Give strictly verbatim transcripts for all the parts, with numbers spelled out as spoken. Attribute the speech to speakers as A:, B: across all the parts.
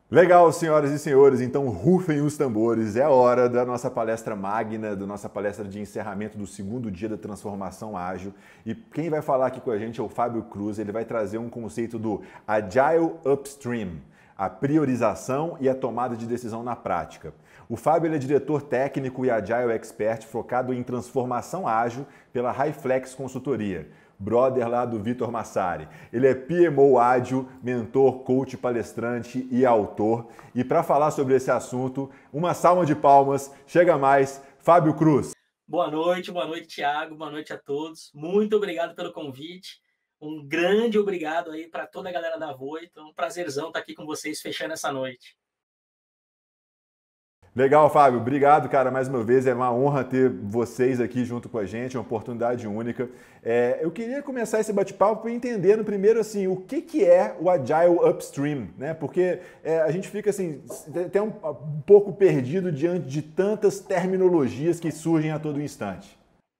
A: Legal, senhoras e senhores, então rufem os tambores, é hora da nossa palestra magna, da nossa palestra de encerramento do segundo dia da transformação ágil. E quem vai falar aqui com a gente é o Fábio Cruz, ele vai trazer um conceito do Agile Upstream, a priorização e a tomada de decisão na prática. O Fábio ele é diretor técnico e Agile Expert focado em transformação ágil pela Highflex Consultoria. Brother lá do Vitor Massari. Ele é P M O ágil, mentor, coach, palestrante e autor. E para falar sobre esse assunto, uma salva de palmas, chega mais, Fábio Cruz.
B: Boa noite, boa noite, Thiago, boa noite a todos. Muito obrigado pelo convite. Um grande obrigado aí para toda a galera da Voito. Então, um prazerzão estar aqui com vocês fechando essa noite.
A: Legal, Fábio. Obrigado, cara, mais uma vez. É uma honra ter vocês aqui junto com a gente, é uma oportunidade única. É, eu queria começar esse bate-papo entendendo primeiro assim, o que, que é o Agile Upstream, né? Porque é, a gente fica assim, até um, um pouco perdido diante de tantas terminologias que surgem a todo instante.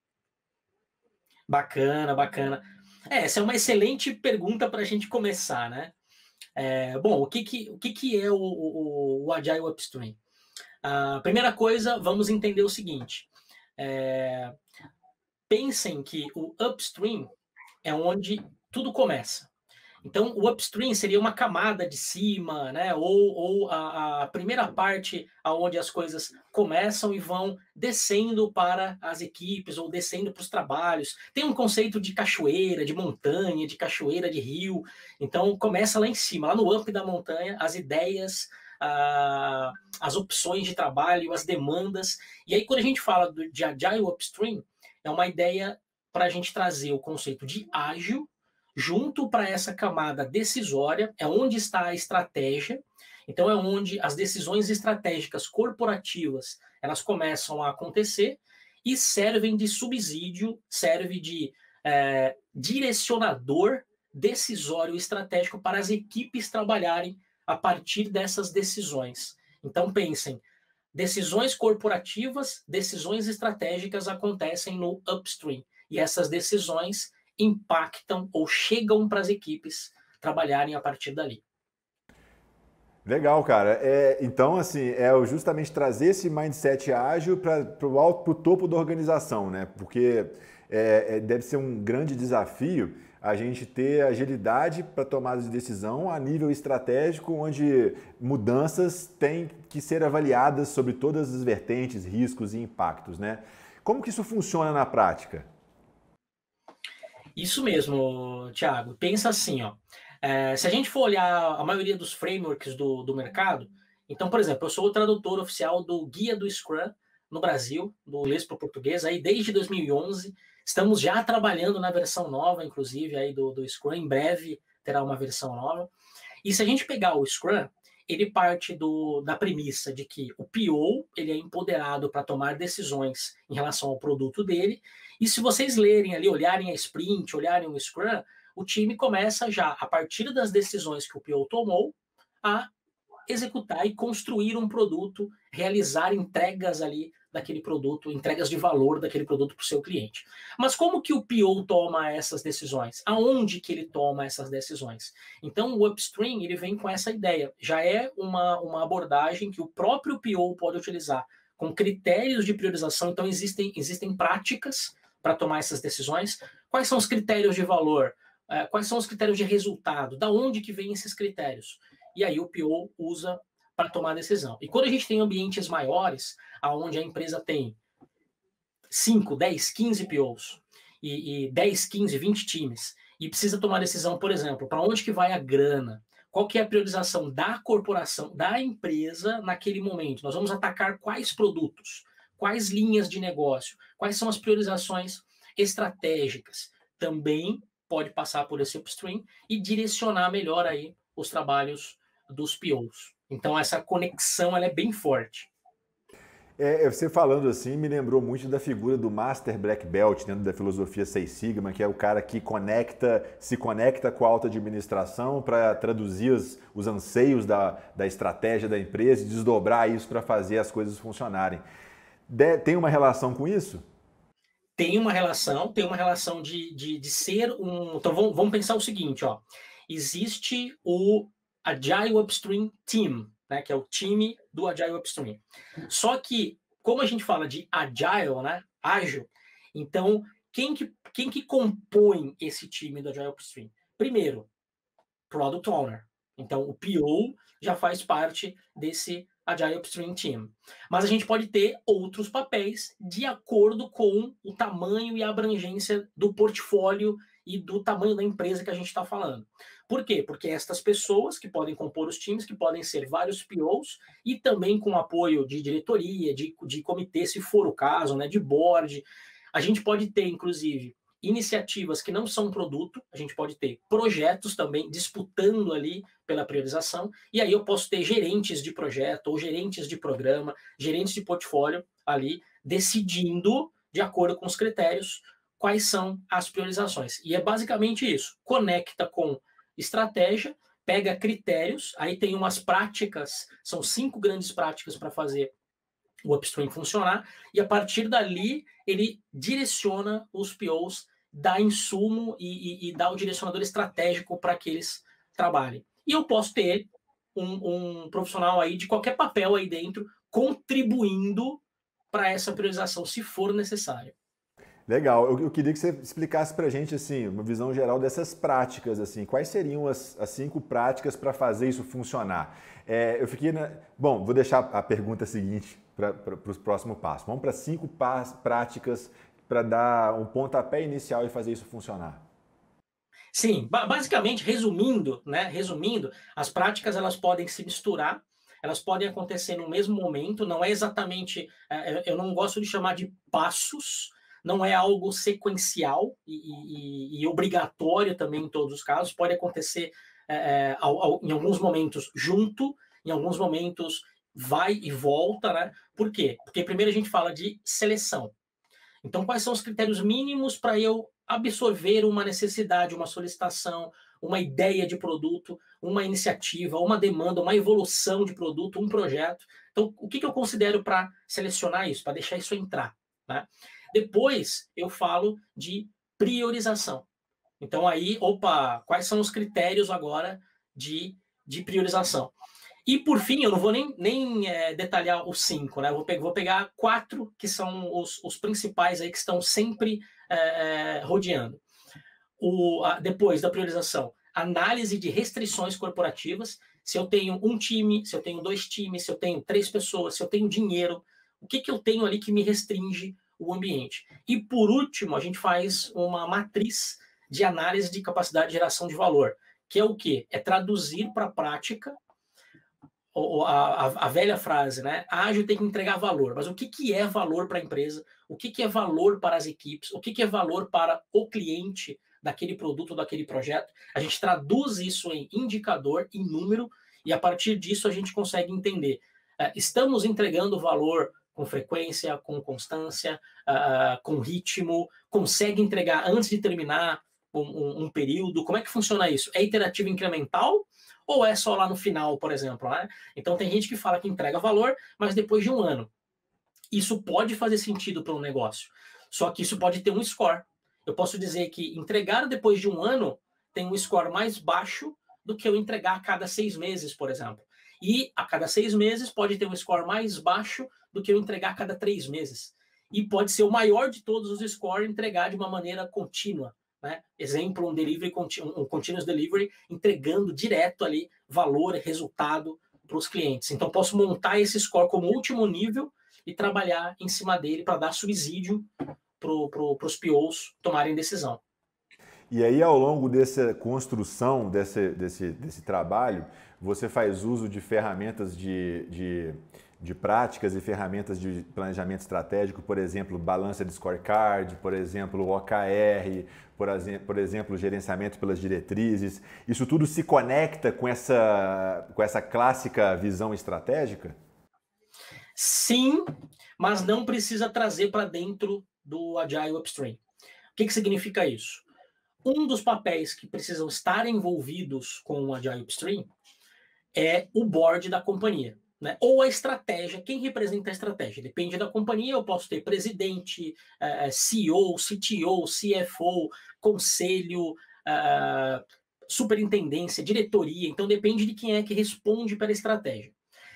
B: Bacana, bacana. É, essa é uma excelente pergunta para a gente começar, né? É, bom, o que, que, o que, que é o, o, o Agile Upstream? A primeira coisa, vamos entender o seguinte. É, pensem que o upstream é onde tudo começa. Então, o upstream seria uma camada de cima, né? Ou, ou a, a primeira parte aonde as coisas começam e vão descendo para as equipes ou descendo para os trabalhos. Tem um conceito de cachoeira, de montanha, de cachoeira, de rio. Então, começa lá em cima, lá no up da montanha, as ideias, a, as opções de trabalho, as demandas. E aí, quando a gente fala de Agile Upstream, é uma ideia para a gente trazer o conceito de ágil junto para essa camada decisória, é onde está a estratégia. Então é onde as decisões estratégicas corporativas elas começam a acontecer e servem de subsídio, serve de é, direcionador decisório estratégico para as equipes trabalharem a partir dessas decisões. Então pensem, decisões corporativas, decisões estratégicas acontecem no upstream e essas decisões impactam ou chegam para as equipes trabalharem a partir dali.
A: Legal, cara. É, então, assim, é justamente trazer esse mindset ágil para o topo da organização, né? Porque é, é, deve ser um grande desafio a gente ter agilidade para tomada de decisão a nível estratégico, onde mudanças têm que ser avaliadas sobre todas as vertentes, riscos e impactos, né? Como que isso funciona na prática?
B: Isso mesmo, Thiago. Pensa assim, ó. É, se a gente for olhar a maioria dos frameworks do, do mercado, então, por exemplo, eu sou o tradutor oficial do Guia do Scrum no Brasil, do inglês para o português, aí desde dois mil e onze. Estamos já trabalhando na versão nova, inclusive, aí do, do Scrum. Em breve terá uma versão nova. E se a gente pegar o Scrum, ele parte do, da premissa de que o P O ele é empoderado para tomar decisões em relação ao produto dele. E se vocês lerem ali, olharem a sprint, olharem o Scrum, o time começa já, a partir das decisões que o P O tomou, a executar e construir um produto, realizar entregas ali daquele produto, entregas de valor daquele produto para o seu cliente. Mas como que o P O toma essas decisões? Aonde que ele toma essas decisões? Então o upstream ele vem com essa ideia. Já é uma, uma abordagem que o próprio P O pode utilizar com critérios de priorização. Então existem, existem práticas para tomar essas decisões. Quais são os critérios de valor? Quais são os critérios de resultado? Da onde que vêm esses critérios? E aí o P O usa para tomar a decisão. E quando a gente tem ambientes maiores, onde a empresa tem cinco, dez, quinze P Os, e, e dez, quinze, vinte times, e precisa tomar decisão, por exemplo, para onde que vai a grana, qual que é a priorização da corporação, da empresa naquele momento. Nós vamos atacar quais produtos, quais linhas de negócio, quais são as priorizações estratégicas. Também pode passar por esse upstream e direcionar melhor aí os trabalhos dos P Os. Então essa conexão ela é bem forte.
A: É, você falando assim me lembrou muito da figura do Master Black Belt dentro da filosofia Six Sigma, que é o cara que conecta, se conecta com a alta administração para traduzir os, os anseios da, da estratégia da empresa e desdobrar isso para fazer as coisas funcionarem. De, tem uma relação com isso?
B: Tem uma relação, tem uma relação de, de, de ser um... Então vamos, vamos pensar o seguinte, ó. Existe o Agile Upstream Team, né, que é o time do Agile Upstream. Só que, como a gente fala de Agile, né, ágil, então, quem que, quem que compõe esse time do Agile Upstream? Primeiro, Product Owner. Então, o P O já faz parte desse Agile Upstream Team. Mas a gente pode ter outros papéis de acordo com o tamanho e a abrangência do portfólio e do tamanho da empresa que a gente está falando. Por quê? Porque estas pessoas que podem compor os times, que podem ser vários P Os, e também com apoio de diretoria, de, de comitê, se for o caso, né, de board, a gente pode ter, inclusive, iniciativas que não são produto, a gente pode ter projetos também disputando ali pela priorização, e aí eu posso ter gerentes de projeto, ou gerentes de programa, gerentes de portfólio ali, decidindo, de acordo com os critérios, quais são as priorizações. E é basicamente isso, conecta com estratégia, pega critérios, aí tem umas práticas, são cinco grandes práticas para fazer o upstream funcionar, e a partir dali ele direciona os P Os, dá insumo e, e, e dá o direcionador estratégico para que eles trabalhem. E eu posso ter um, um profissional aí de qualquer papel aí dentro contribuindo para essa priorização, se for necessário.
A: Legal, eu, eu queria que você explicasse para a gente assim, uma visão geral dessas práticas, assim, quais seriam as, as cinco práticas para fazer isso funcionar? É, eu fiquei na... Bom, vou deixar a pergunta seguinte para os próximos passos. Vamos para cinco práticas para dar um pontapé inicial e fazer isso funcionar.
B: Sim, basicamente, resumindo, né, resumindo, as práticas elas podem se misturar, elas podem acontecer no mesmo momento, não é exatamente, eu não gosto de chamar de passos, não é algo sequencial e, e, e obrigatório também em todos os casos, pode acontecer é, ao, ao, em alguns momentos junto, em alguns momentos vai e volta, né? Por quê? Porque primeiro a gente fala de seleção. Então, quais são os critérios mínimos para eu absorver uma necessidade, uma solicitação, uma ideia de produto, uma iniciativa, uma demanda, uma evolução de produto, um projeto? Então, o que, que eu considero para selecionar isso, para deixar isso entrar, né? Depois, eu falo de priorização. Então, aí, opa, quais são os critérios agora de, de priorização? E, por fim, eu não vou nem, nem é, detalhar os cinco, né? Eu vou, pe vou pegar quatro que são os, os principais aí que estão sempre é, rodeando. O, a, depois da priorização, análise de restrições corporativas. Se eu tenho um time, se eu tenho dois times, se eu tenho três pessoas, se eu tenho dinheiro, o que, que eu tenho ali que me restringe o ambiente? E, por último, a gente faz uma matriz de análise de capacidade de geração de valor, que é o quê? É traduzir para a prática A, a, a velha frase, né? Ágil tem que entregar valor. Mas o que, que é valor para a empresa? O que, que é valor para as equipes? O que, que é valor para o cliente daquele produto, daquele projeto? A gente traduz isso em indicador, em número, e a partir disso a gente consegue entender. Uh, estamos entregando valor com frequência, com constância, uh, com ritmo, consegue entregar antes de terminar um, um, um período? Como é que funciona isso? É iterativo incremental? Ou é só lá no final, por exemplo, né? Então tem gente que fala que entrega valor, mas depois de um ano. Isso pode fazer sentido para um negócio. Só que isso pode ter um score. Eu posso dizer que entregar depois de um ano tem um score mais baixo do que eu entregar a cada seis meses, por exemplo. E a cada seis meses pode ter um score mais baixo do que eu entregar a cada três meses. E pode ser o maior de todos os scores entregar de uma maneira contínua. Né? Exemplo, um delivery, um continuous delivery, entregando direto ali valor e resultado para os clientes. Então, posso montar esse score como último nível e trabalhar em cima dele para dar subsídio para pro, os P Os tomarem decisão.
A: E aí, ao longo dessa construção, desse, desse, desse trabalho, você faz uso de ferramentas de, de, de práticas e ferramentas de planejamento estratégico, por exemplo, balança de scorecard, por exemplo, O K R, por, por exemplo, gerenciamento pelas diretrizes. Isso tudo se conecta com essa, com essa clássica visão estratégica?
B: Sim, mas não precisa trazer para dentro do Agile Upstream. O que, que significa isso? Um dos papéis que precisam estar envolvidos com o Agile Upstream é o board da companhia, né? Ou a estratégia, quem representa a estratégia? Depende da companhia, eu posso ter presidente, uh, C E O, C T O, C F O, conselho, uh, superintendência, diretoria, então depende de quem é que responde pela estratégia.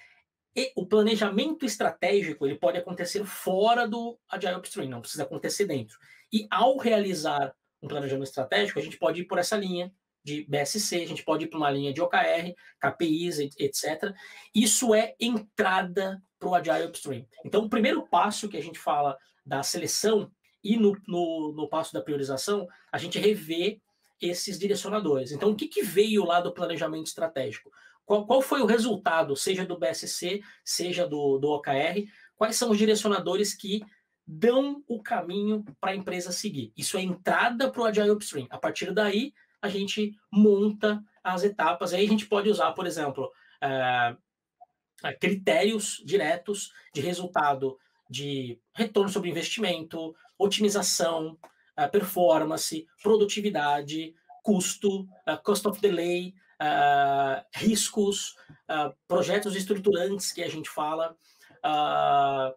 B: E o planejamento estratégico ele pode acontecer fora do Agile Upstream, não precisa acontecer dentro. E ao realizar um planejamento estratégico, a gente pode ir por essa linha de B S C, a gente pode ir para uma linha de O K R, K P Is, etcétera. Isso é entrada para o Agile Upstream. Então, o primeiro passo que a gente fala da seleção e no, no, no passo da priorização, a gente revê esses direcionadores. Então, o que, que veio lá do planejamento estratégico? Qual, qual foi o resultado, seja do B S C, seja do, do O K R? Quais são os direcionadores que dão o caminho para a empresa seguir? Isso é entrada para o Agile Upstream. A partir daí, a gente monta as etapas. Aí a gente pode usar, por exemplo, é, critérios diretos de resultado de retorno sobre investimento, otimização, performance, produtividade, custo, cost of delay, Uh, riscos, uh, projetos estruturantes que a gente fala, uh,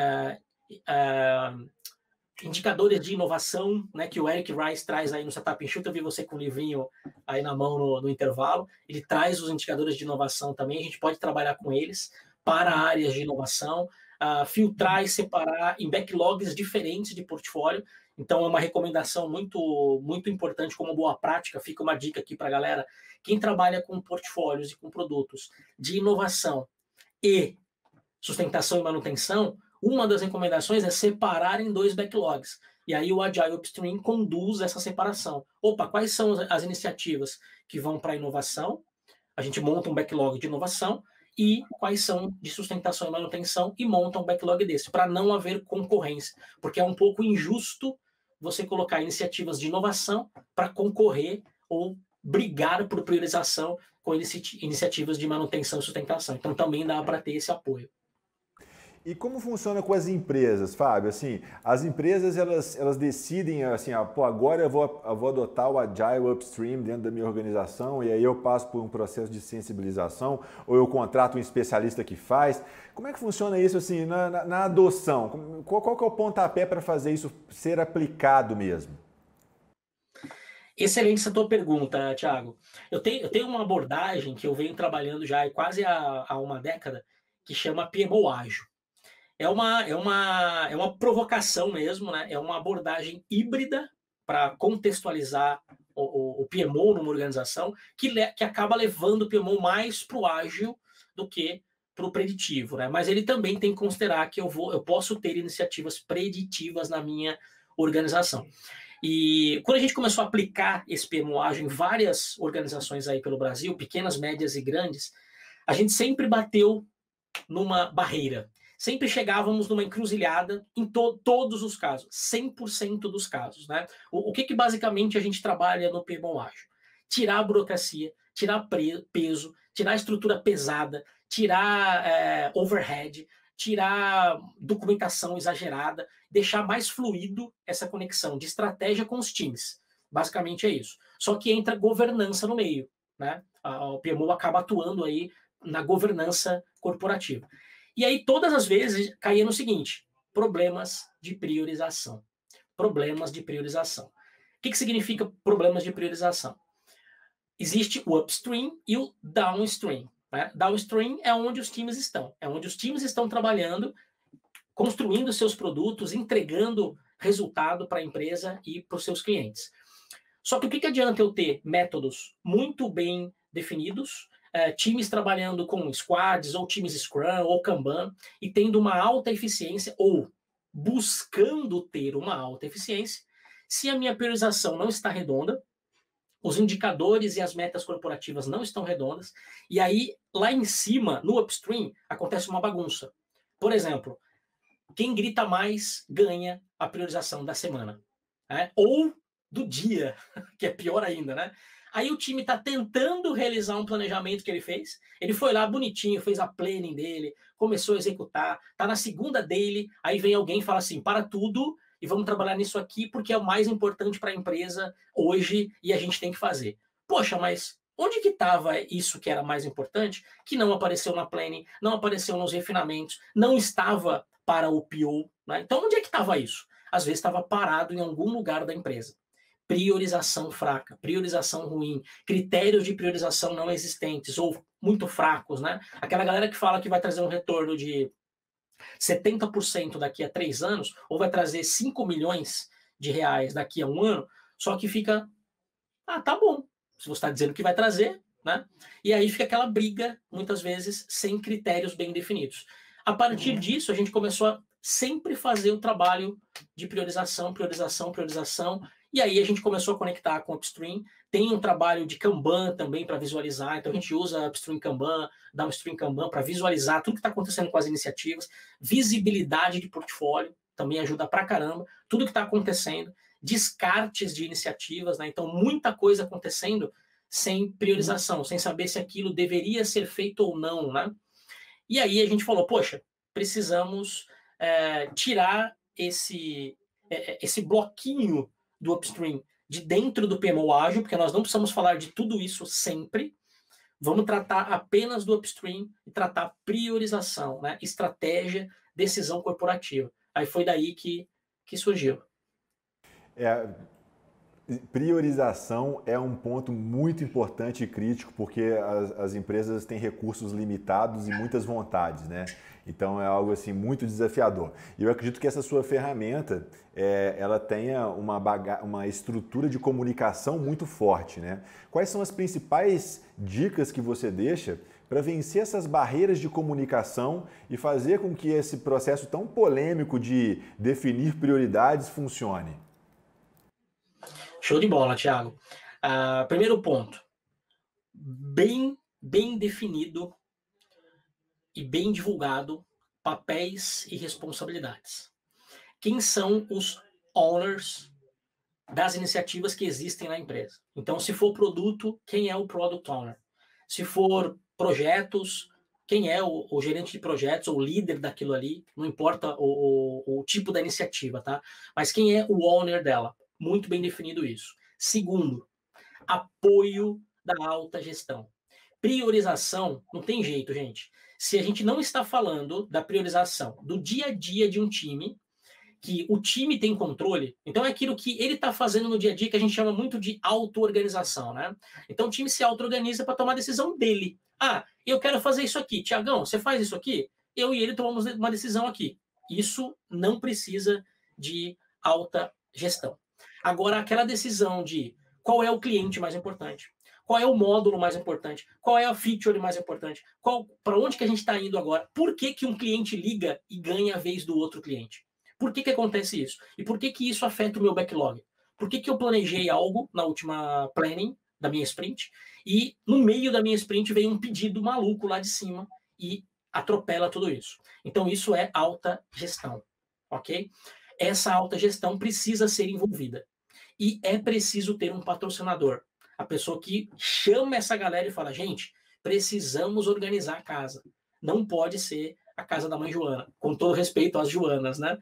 B: uh, uh, indicadores de inovação, né, que o Eric Rice traz aí no Setup Enxuta. Eu vi você com o livrinho aí na mão no, no intervalo. Ele traz os indicadores de inovação também, a gente pode trabalhar com eles para áreas de inovação, uh, filtrar e separar em backlogs diferentes de portfólio. Então, é uma recomendação muito, muito importante, como boa prática. Fica uma dica aqui para a galera. Quem trabalha com portfólios e com produtos de inovação e sustentação e manutenção, uma das recomendações é separar em dois backlogs. E aí o Agile Upstream conduz essa separação. Opa, quais são as iniciativas que vão para a inovação? A gente monta um backlog de inovação. E quais são de sustentação e manutenção e monta um backlog desse, para não haver concorrência. Porque é um pouco injusto você colocar iniciativas de inovação para concorrer ou brigar por priorização com inici iniciativas de manutenção e sustentação. Então, também dá para ter esse apoio.
A: E como funciona com as empresas, Fábio? Assim, as empresas, elas, elas decidem, assim, ah, pô, agora eu vou, eu vou adotar o Agile Upstream dentro da minha organização e aí eu passo por um processo de sensibilização ou eu contrato um especialista que faz. Como é que funciona isso, assim, na, na, na adoção? Qual, qual que é o pontapé para fazer isso ser aplicado mesmo?
B: Excelente essa tua pergunta, Thiago. Eu tenho, eu tenho uma abordagem que eu venho trabalhando já há quase há, há uma década, que chama P M O Ágil. É uma, é, uma, é uma provocação mesmo, né? É uma abordagem híbrida para contextualizar o, o, o P M O numa organização que, le, que acaba levando o P M O mais para o ágil do que para o preditivo, né? Mas ele também tem que considerar que eu, vou, eu posso ter iniciativas preditivas na minha organização. E quando a gente começou a aplicar esse P M O ágil em várias organizações aí pelo Brasil, pequenas, médias e grandes, a gente sempre bateu numa barreira. Sempre chegávamos numa encruzilhada em to todos os casos, cem por cento dos casos. Né? O, o que, que basicamente a gente trabalha no P M O ágil? Tirar a burocracia, tirar peso, tirar a estrutura pesada, tirar é, overhead, tirar documentação exagerada, deixar mais fluido essa conexão de estratégia com os times. Basicamente é isso. Só que entra governança no meio. Né? O P M O acaba atuando aí na governança corporativa. E aí, todas as vezes, caía no seguinte: problemas de priorização. Problemas de priorização. O que, que significa problemas de priorização? Existe o upstream e o downstream. Né? Downstream é onde os times estão. É onde os times estão trabalhando, construindo seus produtos, entregando resultado para a empresa e para os seus clientes. Só que o que, que adianta eu ter métodos muito bem definidos, É, times trabalhando com squads, ou times Scrum, ou Kanban, e tendo uma alta eficiência, ou buscando ter uma alta eficiência, se a minha priorização não está redonda, os indicadores e as metas corporativas não estão redondas, e aí, lá em cima, no upstream, acontece uma bagunça. Por exemplo, quem grita mais ganha a priorização da semana. Né? Ou do dia, que é pior ainda, né? Aí o time está tentando realizar um planejamento que ele fez. Ele foi lá bonitinho, fez a planning dele, começou a executar, tá na segunda dele, aí vem alguém e fala assim, para tudo e vamos trabalhar nisso aqui porque é o mais importante para a empresa hoje e a gente tem que fazer. Poxa, mas onde que estava isso que era mais importante, que não apareceu na planning, não apareceu nos refinamentos, não estava para o P O? Né? Então onde é que estava isso? Às vezes estava parado em algum lugar da empresa. priorização fraca, priorização ruim, critérios de priorização não existentes ou muito fracos, né? Aquela galera que fala que vai trazer um retorno de setenta por cento daqui a três anos ou vai trazer cinco milhões de reais daqui a um ano, só que fica, ah, tá bom, se você está dizendo que vai trazer, né? E aí fica aquela briga, muitas vezes, sem critérios bem definidos. A partir disso, a gente começou a sempre fazer o trabalho de priorização, priorização, priorização, e aí a gente começou a conectar com o Upstream. Tem um trabalho de Kanban também para visualizar, então a gente usa Upstream Kanban, Downstream Kanban para visualizar tudo que está acontecendo com as iniciativas, visibilidade de portfólio também ajuda pra caramba, tudo que está acontecendo, descartes de iniciativas, né? Então muita coisa acontecendo sem priorização, sem saber se aquilo deveria ser feito ou não, né? E aí a gente falou, poxa, precisamos é, tirar esse, é, esse bloquinho do Upstream de dentro do P M O ágil, porque nós não precisamos falar de tudo isso sempre. Vamos tratar apenas do Upstream e tratar priorização, né? Estratégia, decisão corporativa. Aí foi daí que, que surgiu.
A: É, priorização é um ponto muito importante e crítico, porque as, as empresas têm recursos limitados e muitas vontades, né? Então é algo assim muito desafiador. E eu acredito que essa sua ferramenta, é, ela tenha uma, baga uma estrutura de comunicação muito forte, né? Quais são as principais dicas que você deixa para vencer essas barreiras de comunicação e fazer com que esse processo tão polêmico de definir prioridades funcione?
B: Show de bola, Thiago. Uh, primeiro ponto, bem, bem definido e bem divulgado papéis e responsabilidades. Quem são os owners das iniciativas que existem na empresa? Então, se for produto, quem é o product owner? Se for projetos, quem é o, o gerente de projetos ou líder daquilo ali? Não importa o, o, o tipo da iniciativa, tá? Mas quem é o owner dela? Muito bem definido isso. Segundo, apoio da alta gestão. Priorização, não tem jeito, gente. Se a gente não está falando da priorização do dia a dia de um time, que o time tem controle, então é aquilo que ele está fazendo no dia a dia que a gente chama muito de auto-organização, né? Então o time se auto-organiza para tomar a decisão dele. Ah, eu quero fazer isso aqui. Tiagão, você faz isso aqui? Eu e ele tomamos uma decisão aqui. Isso não precisa de alta gestão. Agora, aquela decisão de qual é o cliente mais importante, qual é o módulo mais importante, qual é a feature mais importante, para onde que a gente está indo agora, por que, que um cliente liga e ganha a vez do outro cliente? Por que, que acontece isso? E por que, que isso afeta o meu backlog? Por que, que eu planejei algo na última planning da minha sprint e no meio da minha sprint veio um pedido maluco lá de cima e atropela tudo isso? Então, isso é alta gestão, ok? Essa alta gestão precisa ser envolvida. E é preciso ter um patrocinador. A pessoa que chama essa galera e fala, gente, precisamos organizar a casa. Não pode ser a casa da mãe Joana. Com todo respeito às Joanas, né?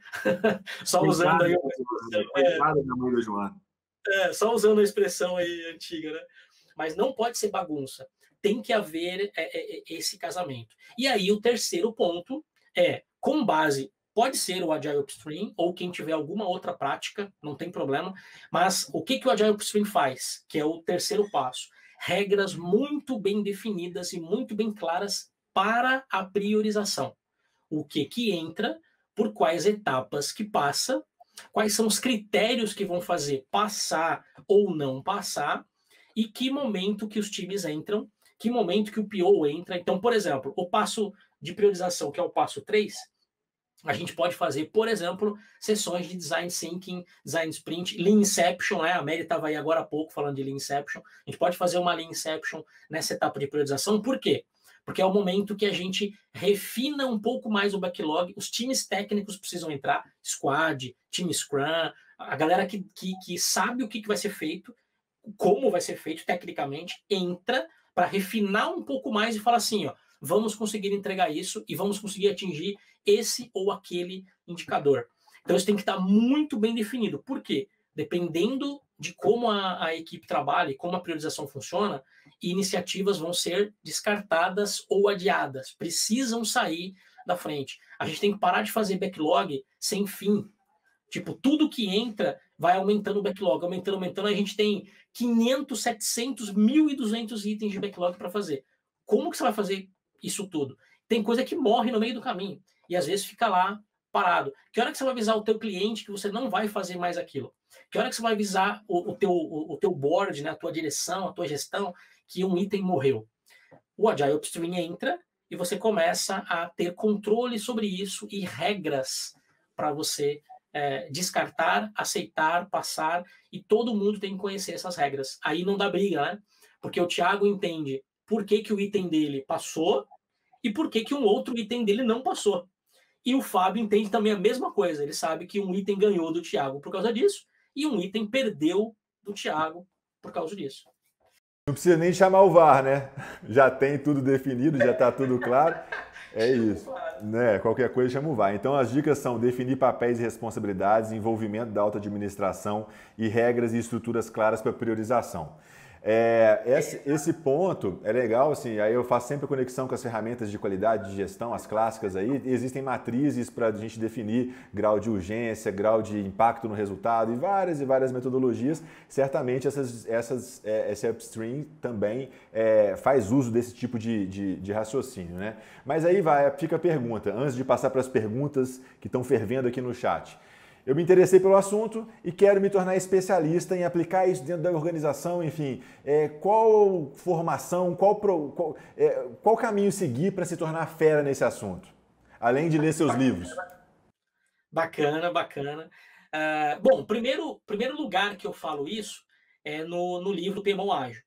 B: Só usando aí uma expressão,
A: da mãe da Joana.
B: É, só usando a expressão aí antiga, né? Mas não pode ser bagunça. Tem que haver é, é, esse casamento. E aí o terceiro ponto é, com base... Pode ser o Agile Upstream ou quem tiver alguma outra prática, não tem problema. Mas o que, que o Agile Upstream faz? Que é o terceiro passo. Regras muito bem definidas e muito bem claras para a priorização. O que, que entra, por quais etapas que passa, quais são os critérios que vão fazer passar ou não passar e que momento que os times entram, que momento que o P O entra. Então, por exemplo, o passo de priorização, que é o passo três, a gente pode fazer, por exemplo, sessões de Design Thinking, Design Sprint, Lean Inception, né? A Mary estava aí agora há pouco falando de Lean Inception. A gente pode fazer uma Lean Inception nessa etapa de priorização. Por quê? Porque é o momento que a gente refina um pouco mais o backlog. Os times técnicos precisam entrar, Squad, Team Scrum, a galera que, que, que sabe o que, que vai ser feito, como vai ser feito tecnicamente, entra para refinar um pouco mais e falar assim, ó, vamos conseguir entregar isso e vamos conseguir atingir esse ou aquele indicador. Então, isso tem que estar muito bem definido. Por quê? Dependendo de como a, a equipe trabalha e como a priorização funciona, iniciativas vão ser descartadas ou adiadas. Precisam sair da frente. A gente tem que parar de fazer backlog sem fim. Tipo, tudo que entra vai aumentando o backlog, aumentando, aumentando, a gente tem quinhentos, setecentos, mil e duzentos itens de backlog para fazer. Como que você vai fazer isso tudo? Tem coisa que morre no meio do caminho e às vezes fica lá parado. Que hora que você vai avisar o teu cliente que você não vai fazer mais aquilo? Que hora que você vai avisar o, o, teu, o, o teu board, né, a tua direção, a tua gestão, que um item morreu? O Agile Upstream entra e você começa a ter controle sobre isso e regras para você é, descartar, aceitar, passar, e todo mundo tem que conhecer essas regras. Aí não dá briga, né? Porque o Thiago entende por que, que o item dele passou e por que, que um outro item dele não passou. E o Fábio entende também a mesma coisa. Ele sabe que um item ganhou do Thiago por causa disso e um item perdeu do Thiago por causa disso.
A: Não precisa nem chamar o V A R, né? Já tem tudo definido, já está tudo claro. É isso. Né? Qualquer coisa chama o V A R. Então as dicas são definir papéis e responsabilidades, envolvimento da alta administração e regras e estruturas claras para priorização. É, esse, esse ponto é legal, assim, aí eu faço sempre a conexão com as ferramentas de qualidade de gestão, as clássicas aí, existem matrizes para a gente definir grau de urgência, grau de impacto no resultado e várias e várias metodologias. Certamente essas, essas, é, esse upstream também é, faz uso desse tipo de, de, de raciocínio, né? Mas aí vai, fica a pergunta, antes de passar para as perguntas que estão fervendo aqui no chat. Eu me interessei pelo assunto e quero me tornar especialista em aplicar isso dentro da organização, enfim. É, qual formação, qual, pro, qual, é, qual caminho seguir para se tornar fera nesse assunto? Além de ler seus livros.
B: Bacana, bacana. Uh, bom, primeiro, primeiro lugar que eu falo isso é no, no livro P M O Ágil.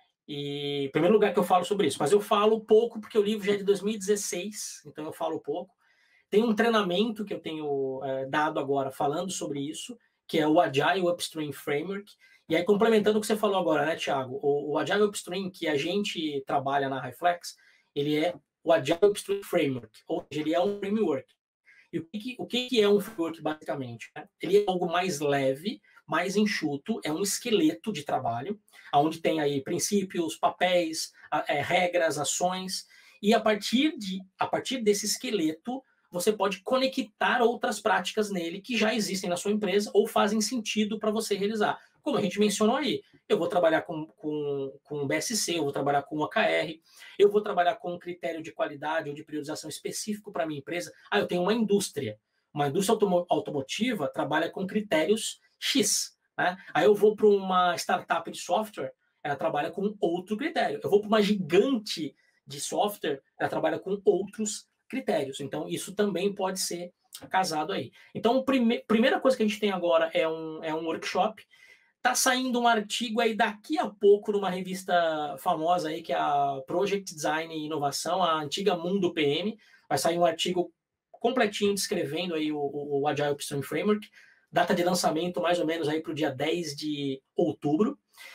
B: E primeiro lugar que eu falo sobre isso, mas eu falo pouco porque o livro já é de dois mil e dezesseis, então eu falo pouco. Tem um treinamento que eu tenho é, dado agora falando sobre isso, que é o Agile Upstream Framework. E aí, complementando o que você falou agora, né, Thiago? O, o Agile Upstream que a gente trabalha na HighFlex, ele é o Agile Upstream Framework, ou seja, ele é um framework. E o que, o que é um framework, basicamente? Né? Ele é algo mais leve, mais enxuto, é um esqueleto de trabalho, onde tem aí princípios, papéis, é, regras, ações, e a partir, de, a partir desse esqueleto, você pode conectar outras práticas nele que já existem na sua empresa ou fazem sentido para você realizar. Como a gente mencionou aí, eu vou trabalhar com, com, com B S C, eu vou trabalhar com O K R, eu vou trabalhar com um critério de qualidade ou de priorização específico para a minha empresa. Ah, eu tenho uma indústria. Uma indústria automotiva trabalha com critérios X. Né? Aí eu vou para uma startup de software, ela trabalha com outro critério. Eu vou para uma gigante de software, ela trabalha com outros critérios. Então, isso também pode ser casado aí. Então, a prime primeira coisa que a gente tem agora é um, é um workshop. Está saindo um artigo aí daqui a pouco numa revista famosa aí, que é a Project Design e Inovação, a antiga Mundo P M. Vai sair um artigo completinho descrevendo aí o, o, o Agile Upstream Framework. Data de lançamento mais ou menos aí para o dia dez de outubro.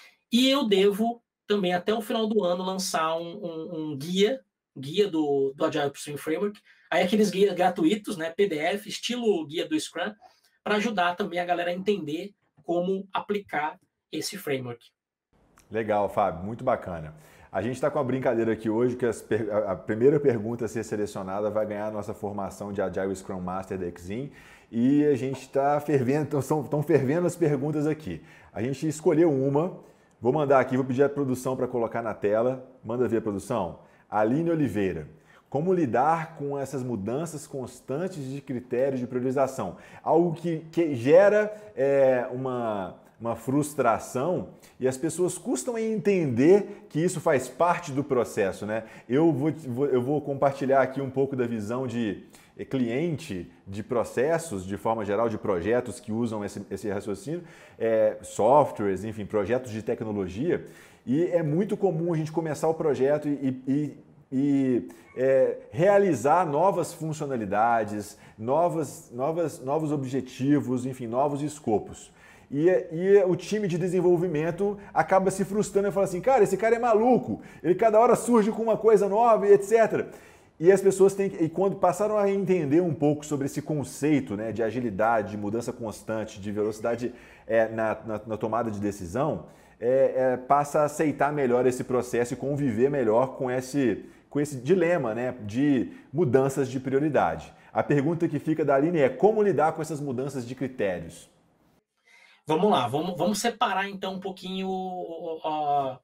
B: E eu devo também até o final do ano lançar um, um, um guia guia do, do Agile Upstream Framework, aí aqueles guias gratuitos, né, P D F, estilo guia do Scrum, para ajudar também a galera a entender como aplicar esse framework.
A: Legal, Fábio, muito bacana. A gente está com a brincadeira aqui hoje que as, a primeira pergunta a ser selecionada vai ganhar a nossa formação de Agile Scrum Master da Exim e a gente está fervendo, estão fervendo as perguntas aqui. A gente escolheu uma, vou mandar aqui, vou pedir a produção para colocar na tela, manda ver a produção. Aline Oliveira, como lidar com essas mudanças constantes de critérios de priorização? Algo que, que gera é, uma, uma frustração e as pessoas custam em entender que isso faz parte do processo, né? Eu vou, eu vou compartilhar aqui um pouco da visão de cliente de processos, de forma geral, de projetos que usam esse, esse raciocínio, é, softwares, enfim, projetos de tecnologia. E é muito comum a gente começar o projeto e, e, e é, realizar novas funcionalidades, novas, novas, novos objetivos, enfim, novos escopos. E, e o time de desenvolvimento acaba se frustrando e fala assim, cara, esse cara é maluco, ele cada hora surge com uma coisa nova e etcétera. E as pessoas têm que, e quando passaram a entender um pouco sobre esse conceito, né, de agilidade, de mudança constante, de velocidade é, na, na, na tomada de decisão, É, é, passa a aceitar melhor esse processo e conviver melhor com esse, com esse dilema, né, de mudanças de prioridade. A pergunta que fica da Aline é como lidar com essas mudanças de critérios?
B: Vamos lá, vamos, vamos separar então um pouquinho uh,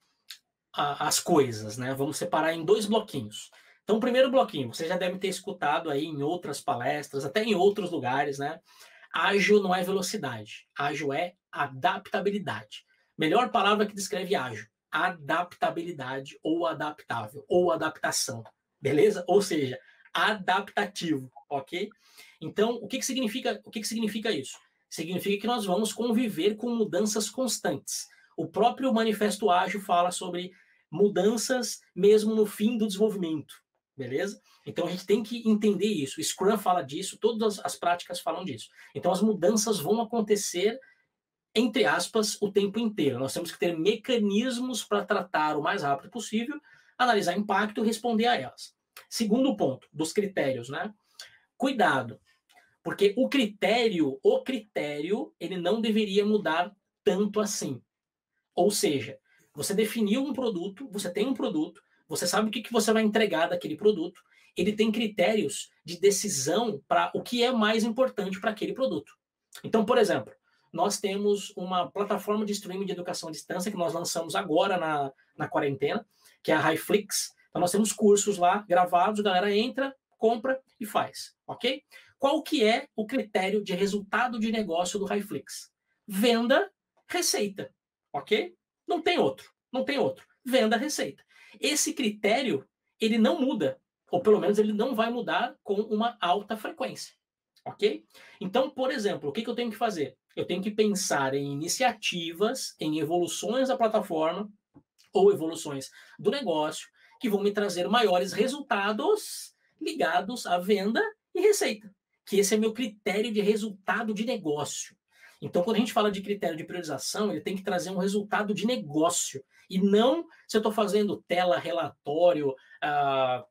B: as coisas, né? Vamos separar em dois bloquinhos. Então, o primeiro bloquinho, você já deve ter escutado aí em outras palestras, até em outros lugares, né? Ágil não é velocidade, ágil é adaptabilidade. Melhor palavra que descreve ágil, adaptabilidade ou adaptável, ou adaptação, beleza? Ou seja, adaptativo, ok? Então, o que, que significa, o que, que significa isso? Significa que nós vamos conviver com mudanças constantes. O próprio Manifesto Ágil fala sobre mudanças mesmo no fim do desenvolvimento, beleza? Então a gente tem que entender isso. O Scrum fala disso, todas as práticas falam disso. Então as mudanças vão acontecer, entre aspas, o tempo inteiro. Nós temos que ter mecanismos para tratar o mais rápido possível, analisar impacto e responder a elas. Segundo ponto, dos critérios, né? Cuidado, porque o critério, o critério, ele não deveria mudar tanto assim. Ou seja, você definiu um produto, você tem um produto, você sabe o que, que você vai entregar daquele produto, ele tem critérios de decisão para o que é mais importante para aquele produto. Então, por exemplo, nós temos uma plataforma de streaming de educação à distância que nós lançamos agora na, na quarentena, que é a Highflix. Então, nós temos cursos lá gravados, a galera entra, compra e faz, ok? Qual que é o critério de resultado de negócio do Highflix? Venda, receita. Ok? Não tem outro, não tem outro. Venda, receita. Esse critério, ele não muda, ou pelo menos ele não vai mudar com uma alta frequência, ok? Então, por exemplo, o que, que eu tenho que fazer? Eu tenho que pensar em iniciativas, em evoluções da plataforma, ou evoluções do negócio, que vão me trazer maiores resultados ligados à venda e receita. Que esse é meu critério de resultado de negócio. Então, quando a gente fala de critério de priorização, ele tem que trazer um resultado de negócio. E não se eu estou fazendo tela, relatório, ah,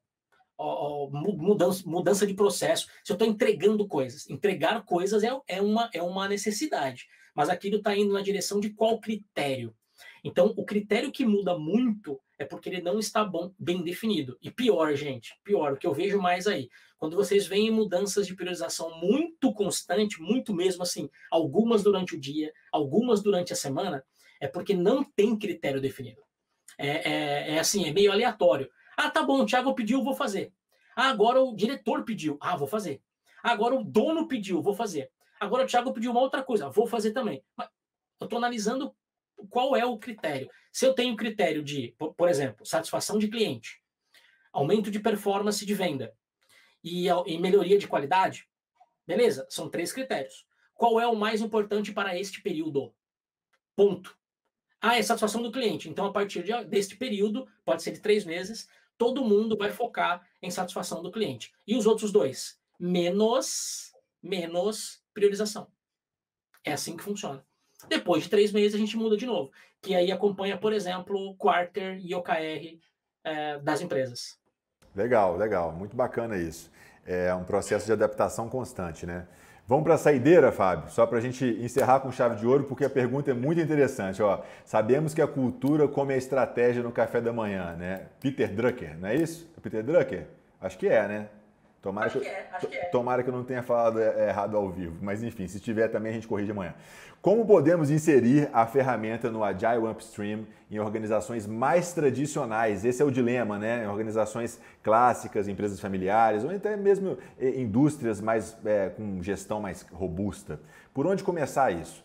B: mudança, mudança de processo, se eu estou entregando coisas. Entregar coisas é, é, uma, é uma necessidade. Mas aquilo está indo na direção de qual critério? Então, o critério que muda muito é porque ele não está bom, bem definido. E pior, gente, pior, o que eu vejo mais aí, quando vocês veem mudanças de priorização muito constante, muito mesmo assim, algumas durante o dia, algumas durante a semana, é porque não tem critério definido. É, é, é assim, é meio aleatório. Ah, tá bom, o Thiago pediu, vou fazer. Ah, agora o diretor pediu. Ah, vou fazer. Agora o dono pediu, vou fazer. Agora o Thiago pediu uma outra coisa, vou fazer também. Mas eu estou analisando qual é o critério. Se eu tenho critério de, por, por exemplo, satisfação de cliente, aumento de performance de venda e, e melhoria de qualidade, beleza, são três critérios. Qual é o mais importante para este período? Ponto. Ah, é satisfação do cliente. Então, a partir de, deste período, pode ser de três meses, todo mundo vai focar em satisfação do cliente. E os outros dois? Menos, menos priorização. É assim que funciona. Depois de três meses, a gente muda de novo. Que aí acompanha, por exemplo, o Quarter e O K R é, das empresas.
A: Legal, legal. Muito bacana isso. É um processo de adaptação constante, né? Vamos para a saideira, Fábio, só para a gente encerrar com chave de ouro, porque a pergunta é muito interessante. Ó, sabemos que a cultura come a estratégia no café da manhã, né? Peter Drucker, não é isso? É Peter Drucker? Acho que é, né? Tomara
B: acho
A: que,
B: que é, acho que é.
A: Tomara que eu não tenha falado errado ao vivo, mas enfim, se tiver também a gente corrige amanhã. Como podemos inserir a ferramenta no Agile Upstream em organizações mais tradicionais? Esse é o dilema, né? Em organizações clássicas, empresas familiares, ou até mesmo indústrias mais, é, com gestão mais robusta. Por onde começar isso?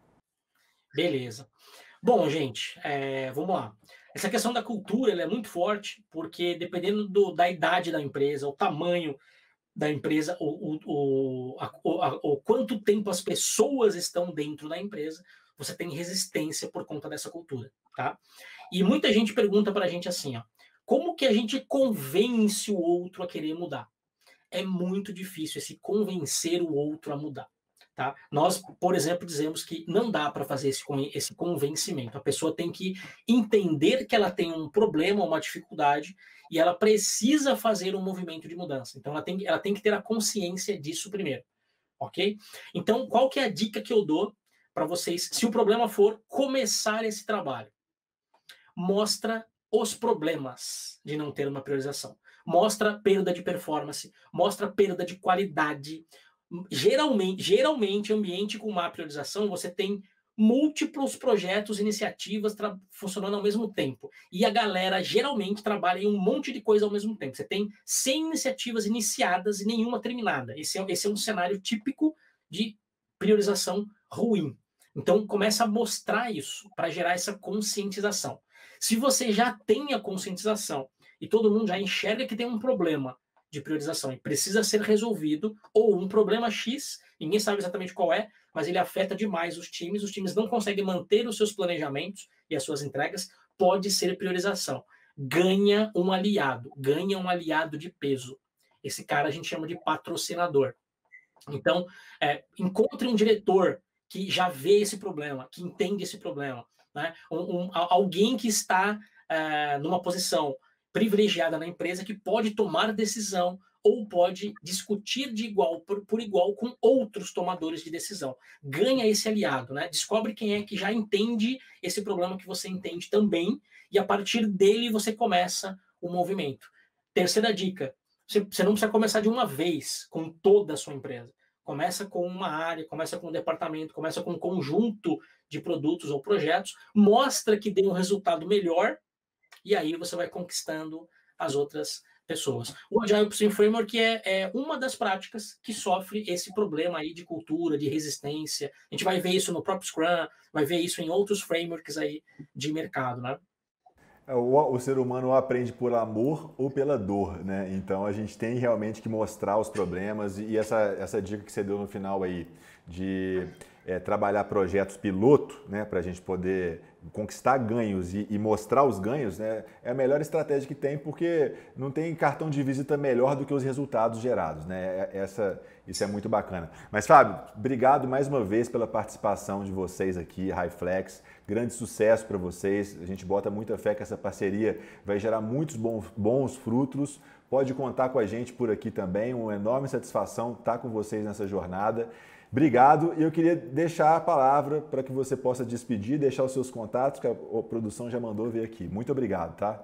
B: Beleza. Bom, gente, é, vamos lá. Essa questão da cultura ela é muito forte, porque dependendo do, da idade da empresa, o tamanho da empresa, o, o, o, a, o quanto tempo as pessoas estão dentro da empresa, você tem resistência por conta dessa cultura, tá? E muita gente pergunta para a gente assim, ó, como que a gente convence o outro a querer mudar? É muito difícil esse convencer o outro a mudar. Tá? Nós, por exemplo, dizemos que não dá para fazer esse, esse convencimento. A pessoa tem que entender que ela tem um problema, uma dificuldade, e ela precisa fazer um movimento de mudança. Então, ela tem, ela tem que ter a consciência disso primeiro. Ok? Então, qual que é a dica que eu dou para vocês, se o problema for começar esse trabalho? Mostra os problemas de não ter uma priorização. Mostra perda de performance, mostra perda de qualidade. Geralmente, geralmente, ambiente com má priorização, você tem múltiplos projetos, iniciativas funcionando ao mesmo tempo. E a galera geralmente trabalha em um monte de coisa ao mesmo tempo. Você tem cem iniciativas iniciadas e nenhuma terminada. Esse é, esse é um cenário típico de priorização ruim. Então, começa a mostrar isso para gerar essa conscientização. Se você já tem a conscientização e todo mundo já enxerga que tem um problema de priorização e precisa ser resolvido, ou um problema X, ninguém sabe exatamente qual é, mas ele afeta demais os times, os times não conseguem manter os seus planejamentos e as suas entregas, pode ser priorização. Ganha um aliado, ganha um aliado de peso. Esse cara a gente chama de patrocinador. Então, é, encontre um diretor que já vê esse problema, que entende esse problema, né? um, um, alguém que está é, numa posição privilegiada na empresa, que pode tomar decisão ou pode discutir de igual por, por igual com outros tomadores de decisão. Ganha esse aliado, né? Descobre quem é que já entende esse problema que você entende também, e a partir dele você começa o movimento. Terceira dica, você, você não precisa começar de uma vez com toda a sua empresa. Começa com uma área, começa com um departamento, começa com um conjunto de produtos ou projetos, mostra que dê um resultado melhor, e aí você vai conquistando as outras pessoas. O Agile Pursuit Framework é, é uma das práticas que sofre esse problema aí de cultura, de resistência. A gente vai ver isso no próprio Scrum, vai ver isso em outros frameworks aí de mercado, né?
A: O, o ser humano aprende por amor ou pela dor, né? Então a gente tem realmente que mostrar os problemas, e essa, essa dica que você deu no final aí de é, trabalhar projetos piloto, né, para a gente poder conquistar ganhos e, e mostrar os ganhos, né, é a melhor estratégia que tem, porque não tem cartão de visita melhor do que os resultados gerados, né? Essa, isso é muito bacana. Mas, Fábio, obrigado mais uma vez pela participação de vocês aqui, HiFlex. Grande sucesso para vocês. A gente bota muita fé que essa parceria vai gerar muitos bons, bons frutos. Pode contar com a gente por aqui também. Uma enorme satisfação estar com vocês nessa jornada. Obrigado, e eu queria deixar a palavra para que você possa despedir, deixar os seus contatos, que a produção já mandou ver aqui. Muito obrigado, tá?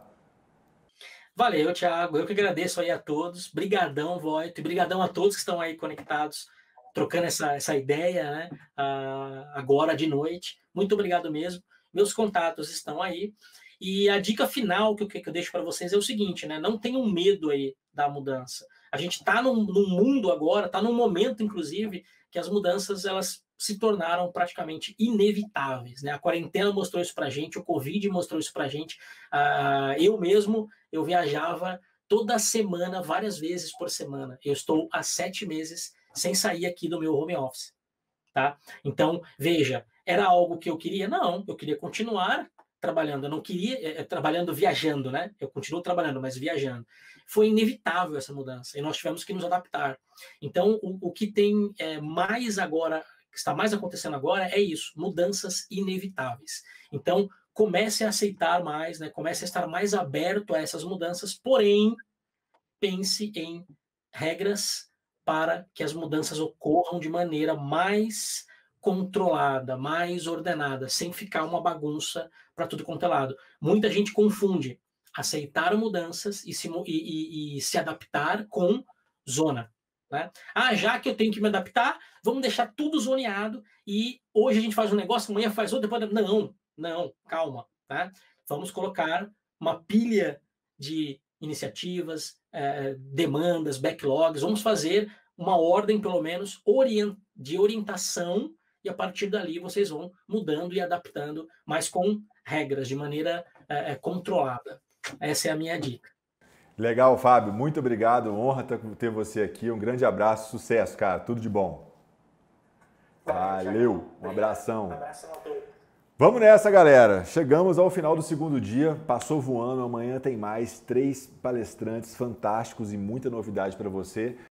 B: Valeu, Thiago. Eu que agradeço aí a todos. Brigadão, Voito, e brigadão a todos que estão aí conectados, trocando essa, essa ideia, né? Uh, agora de noite. Muito obrigado mesmo. Meus contatos estão aí. E a dica final que eu, que eu deixo para vocês é o seguinte, né? Não tenham medo aí da mudança. A gente está num, num mundo agora, está num momento, inclusive, que as mudanças elas se tornaram praticamente inevitáveis, né? A quarentena mostrou isso para a gente, o Covid mostrou isso para a gente. Uh, eu mesmo, eu viajava toda semana, várias vezes por semana. Eu estou há sete meses sem sair aqui do meu home office, tá? Então, veja, era algo que eu queria? Não, eu queria continuar trabalhando, eu não queria, é, trabalhando, viajando, né? Eu continuo trabalhando, mas viajando. Foi inevitável essa mudança, e nós tivemos que nos adaptar. Então, o, o que tem é, mais agora, que está mais acontecendo agora, é isso, mudanças inevitáveis. Então, comece a aceitar mais, né? Comece a estar mais aberto a essas mudanças, porém, pense em regras para que as mudanças ocorram de maneira mais controlada, mais ordenada, sem ficar uma bagunça para tudo quanto é lado. Muita gente confunde aceitar mudanças e se, e, e, e se adaptar com zona, né? Ah, já que eu tenho que me adaptar, vamos deixar tudo zoneado e hoje a gente faz um negócio, amanhã faz outro, depois... Não, não, calma, tá? Vamos colocar uma pilha de iniciativas, eh, demandas, backlogs, vamos fazer uma ordem, pelo menos, orient... de orientação, e a partir dali vocês vão mudando e adaptando, mas com regras, de maneira eh, controlada. Essa é a minha dica.
A: Legal, Fábio. Muito obrigado. Honra ter você aqui. Um grande abraço. Sucesso, cara. Tudo de bom. Valeu. Um abração. Um abração a todos. Vamos nessa, galera. Chegamos ao final do segundo dia. Passou voando. Amanhã tem mais três palestrantes fantásticos e muita novidade para você.